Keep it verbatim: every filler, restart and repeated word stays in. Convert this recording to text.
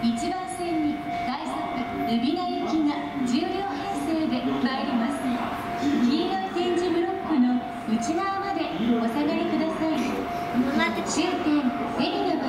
いちばん線に快速海老名行きがじゅう両編成で参ります。黄色い点字ブロックの内側までお下がりください。終点海老名